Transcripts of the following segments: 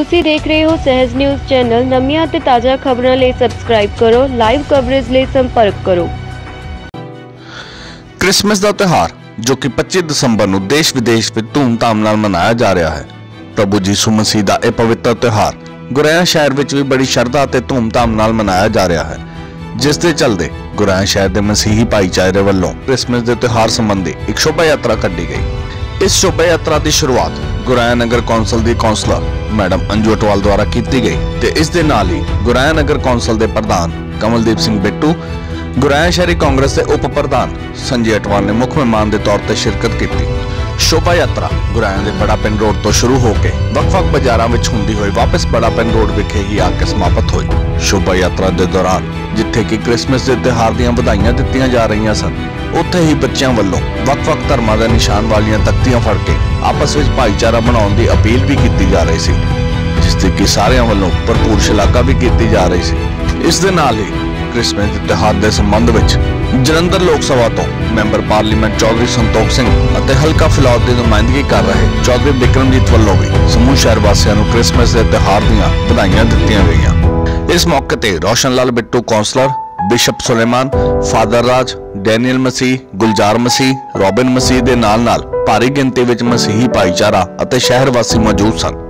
ਤੁਸੀਂ ਦੇਖ ਰਹੇ ਹੋ ਸਹਿਜ ਨਿਊਜ਼ ਚੈਨਲ। ਨਵੀਆਂ ਤੇ ਤਾਜ਼ਾ ਖਬਰਾਂ ਲਈ ਸਬਸਕ੍ਰਾइब करो। लाइव कवरेज ਲਈ संपर्क करो। क्रिसमस का त्यौहार जो कि 25 ਦਸੰਬਰ ਨੂੰ देश विदेश में धूमधाम नाल मनाया जा रहा है। प्रभु यीशु मसीह का यह पवित्र त्यौहार गुरैया शहर में भी बड़ी श्रद्धा ते धूमधाम नाल मनाया जा रहा है, जिस दे चलते गुरैया शहर के मसीही भाईचारे वालों क्रिसमस के त्यौहार संबंधी एक शोभा यात्रा कढ़ी गई। इस शोभा यात्रा की शुरुआत गुरैया नगर कौंसल की कौंसलर मैडम अंजू अटवाल द्वारा की गई ते इस दे नाल ही गुरैया नगर कौंसल के प्रधान कमलदीप सिंह बिट्टू, गुरैया शहरी कांग्रेस के उप प्रधान संजय अटवाल ने मुख्य मेहमान के तौर पर शिरकत की। शोभा यात्रा गुरैया के बड़ा पिंड रोड तो शुरू होकर वख-वख बाजारों में होंदी हुई वापस बड़ा पिंड रोड विखे ही आके समाप्त हुई। शोभा यात्रा के दौरान जिथे कि क्रिसमस के त्यौहार दी बधाइयां दित्तियां जा रही सन, उत्थे ही बच्चों वालों वख-वख धर्मां दे निशान वालियां तख्तियां फड़ के आपस में भाईचारा बनाउण दी अपील भी की जा रही सी, जिसकी कि सारियां वालों भरपूर शलाघा भी की जा रही सी। इस दे नाल ही क्रिसमस के त्यौहार के संबंध में जलंधर लोक सभा तो मैंबर पार्लीमेंट चौधरी संतोख सिंह और हल्का फिलौर की नुमाइंदगी कर रहे चौधरी बिक्रमजीत वालों भी समूह शहर वासियों को क्रिसमस के त्यौहार दी बधाइयां दित्तियां गईयां। इस मौके पर Roshan Lal Bittu councillor, bishop Suleman, father Raj, Daniel Masih, Gulzar Masih, Robin Masih के नाल भारी गिनती में मसीही भाईचारा और शहर वासी मौजूद सन।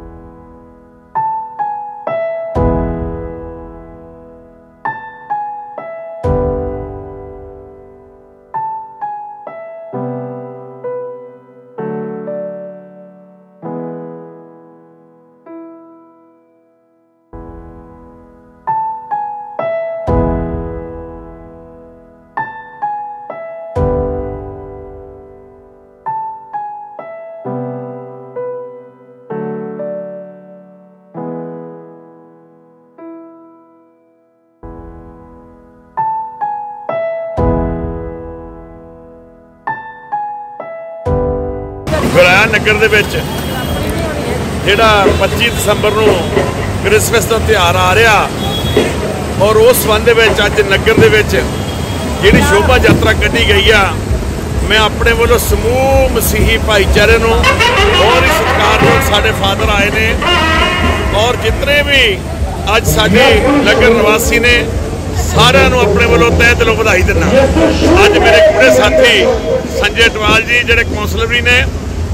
गुरैया नगर दे विच जिहड़ा 25 दसंबर नूं क्रिसमस का त्यौहार आ रहा और उस संबंध में अज नगर दे विच जिहड़ी शोभा यात्रा कढ़ी गई आ, मैं अपने वालों समूह मसीही भाईचारे नूं और ही सत्कार साडे फादर आए ने और जितने भी अज साडे नगर निवासी ने सारिਆਂ ਨੂੰ अपने वालों तह दिलों बधाई दिना। अज मेरे बड़े साथी संजय अटवाल जी जिहड़े कौंसलर भी ने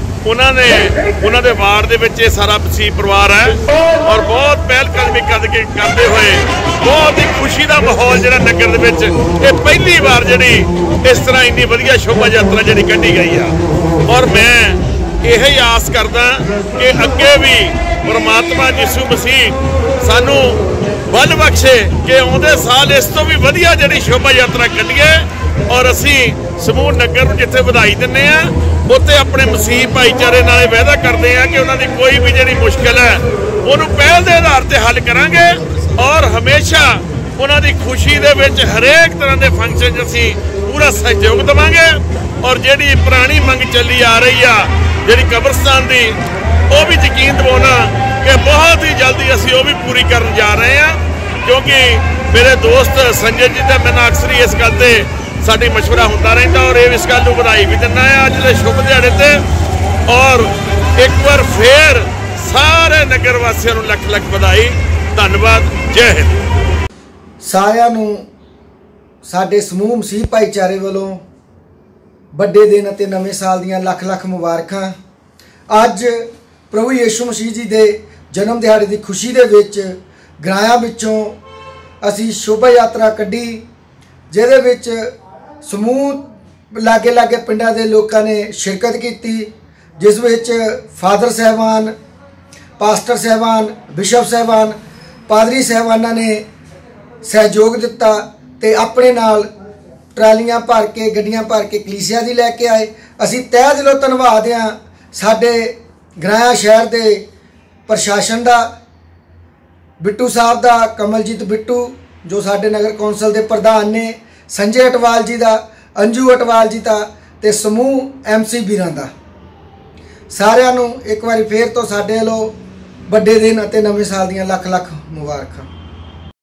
उन्होंने वार्ड के विच सारा मसीह परिवार है और बहुत पहलकदमी करते हुए बहुत ही खुशी का माहौल जो नगर दे विच ये पहली बार जी इस तरह इन्नी वधिया शोभा यात्रा जी कढ़ी गई है। और मैं यही आस करदा कि अगे भी परमात्मा यीशु मसीह सानू बल बख्शे कि आउंदे साल इस तो भी वधिया जी शोभा यात्रा कढ़ीए और असी समूह नगर नूं जिथे बधाई दिंदे आ उत्थे अपने मसीह भाईचारे नाल वायदा करते हैं कि उन्होंने कोई भी जी मुश्किल है उन्होंने पहल के आधार पर हल करांगे और हमेशा उन्होंने खुशी दे विच हरेक तरह के फंक्शन असी पूरा सहयोग देवांगे। और जी पुरानी मंग चली आ रही है जी कब्रस्तान की वो भी यकीन दिवाना कि बहुत ही जल्दी असी वो भी पूरी करन जा रहे हैं, क्योंकि मेरे दोस्त संजय जी तो मैंने अक्सर ही इस गल ते साडी मशवरा होता रहता और इस गल नूं बधाई भी दिना है अज दे शुभ दिहाड़े ते। और एक बार फिर सारे नगर वासियों नूं लख लख बधाई, धन्यवाद, जय हिंद। सारिਆਂ ਨੂੰ ਸਾਡੇ समूह मसीह भाईचारे वालों ਵੱਡੇ दिन ਅਤੇ ਨਵੇਂ ਸਾਲ ਦੀਆਂ ਲੱਖ ਲੱਖ ਮੁਬਾਰਕਾਂ। ਅੱਜ प्रभु यीशु मसीह जी के जन्म दिहाड़े की खुशी दे विच गराया विचों असी शोभा यात्रा कढ़ी, जिहदे विच समूह लागे लागे पिंडां दे लोकां ने शिरकत की, जिस विच फादर साहबान, पास्टर साहबान, बिशप साहबान, पादरी साहबाना ने सहयोग दिता ते अपने नाल ट्रालियां भर के गड्डियां भर के कलीसिया दी लैके आए। असी तह दिलों धन्नवाद हां साडे गराया शहर के प्रशासन का, बिट्टू साहब का, कमलजीत बिट्टू जो साडे नगर कौंसल के प्रधान ने, संजय अटवाल जी का, अंजू अटवाल जी का ते समूह MC वीरां दा। सारिਆਂ ਨੂੰ एक बार फिर तो साडे ਵੱਲੋਂ ਵੱਡੇ दिन ਅਤੇ नवे साल ਦੀਆਂ ਲੱਖ ਲੱਖ मुबारਕਾਂ।